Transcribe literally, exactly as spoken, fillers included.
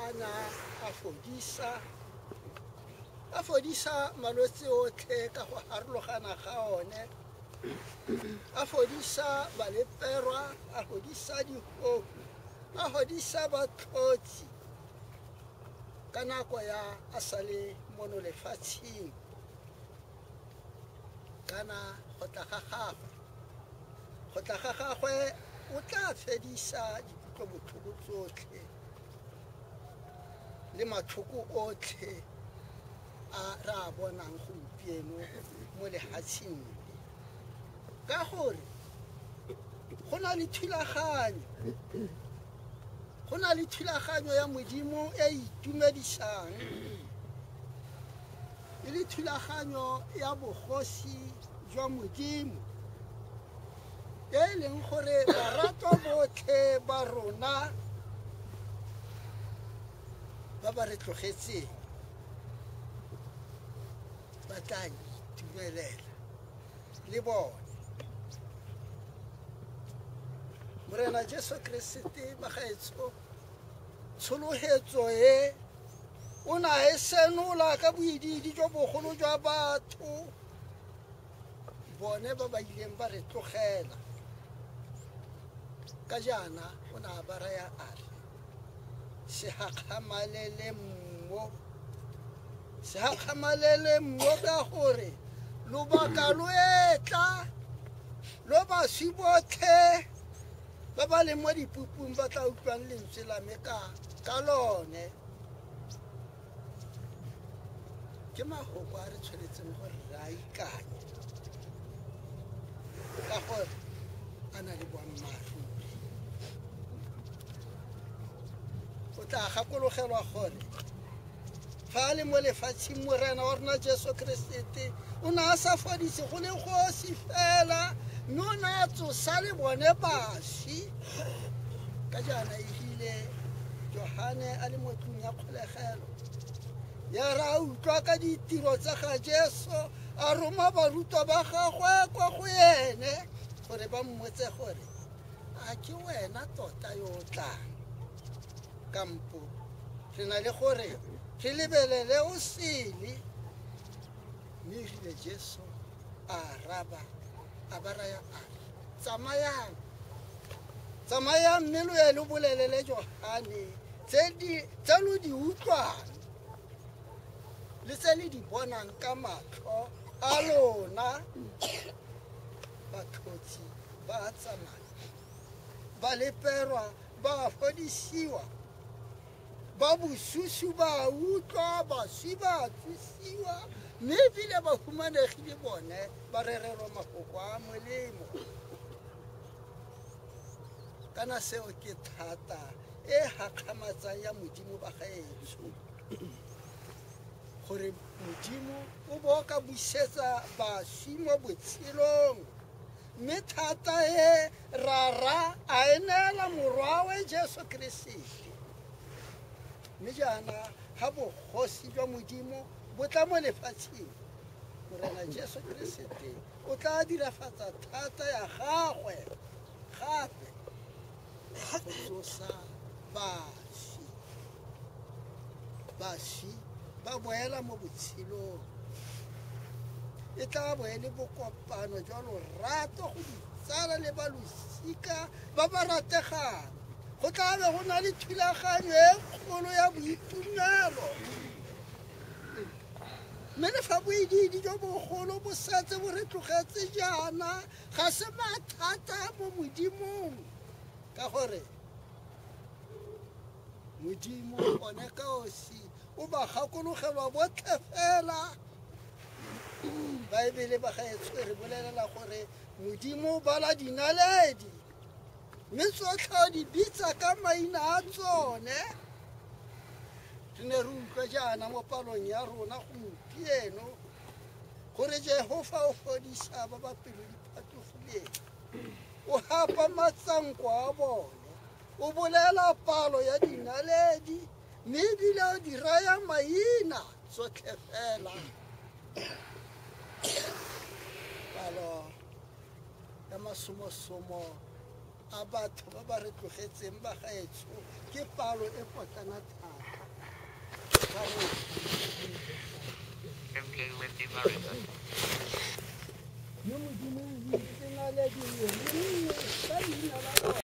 ana a fodisa a fodisa malwetse otlhe ka go harologana ga one a fodisa baleperwa a fodisa dikgogo a fodisa batlotsi ka nako ya a sale mono lefatsheng kana go tla ga gagwe go tla ga gagwe o tla fedisa dikutlobotlhoko tsotlhe le matlhoko otlhe a ra bonang gompieno mo lehatsheng ka gore go na le thulaganyo go na le thulaganyo ya modimo e itumedisang e le thulaganyo ya bogosi jwa modimo e leng gore barato botlhe ba rona ba ba re tlogetseng ba tla itumelela le bone morena Jesu Kriste ba gaetso tsholohetso e o na e senola ka boididi jwa bogolo jwa batho bone ba ba ileng ba re tlogela ka jana o na ba raya a re se gakgamalele mmo se gakgamalele mmo ka gore lobaka lo etla lo ba sibotlhe ba ba le mo dipupung ba tla utlwang lentswe la me ka ka lone ke mahoko a re tshwanetseng gore re a ikanye ka gore a na le boammaaruri o tla gakologelwa gore fa a le mo lefatsheng morena wa rona Jesu Kriste o ne a sa fodise go le gosi fela mme o ne a tsosa le bone baši ka jana ehile Johane a le mo tlung ya kgolegelo ya ra utlwa ka ditiro tsa ga Jesu a roma barutwa ba gagwe kwa go ene gore ba mmotse gore a ke wena tota yo o tlang kampo re na le gore re lebelele o sele mme erile Jesu a raba a ba raya a tsamayang tsamayang mme lo ye le bolelele Johane tse lo di utlwang le tse le di bonang ka matlho a lona batlotsi ba tsamaya ba leperwa ba fodisiwa ba bosusu ba utlwa baswi ba thusiwa mme ebile ba humanegile bone ba rerelwa mafoko a molemo kana seo ke thata e gakgamatsang ya modimo ba gaetsho gore modimo o bo ka busetsa baswi mo botshelong mme thata e rara a enela morwawe Jesu Kriste mme jaana ga bogosi jwa modimo bo tla mo lefatsheng morena Jesu Kriste o tla dirafatsa thata ya gagwe gape go tsosa baši baši ba boela mo botshelong e tla boele bokopano jwa lorato go ditsala le balosika ba ba rategang go tla be go na le thulaganyo e kgolo ya boitumelo mme le fa boididi jo bogolo bo setse bo re tlogetse jaana ga se mathata mo modimong ka gore modimo one ka osi o ba gakologelwa botlhe fela baebele ba gaetsho re bolelela gore modimo o bala dinaledi mme tsotlhe o di bitsa ka maina a tsone re ne re utlwa jaana mo palong ya rona gompieno gore Jehova o fodisa ba ba pelo diphatogileng o hapa matsanko a bone o bolela palo ya dinaledi mme ebile o di raya maina tsotlhe fela palo ya masomosomo a batho ba ba re tlogetseng ba gaetsho ke palo e potlana thata M K with the Marissa. Yo modimo o itse na le dingwe.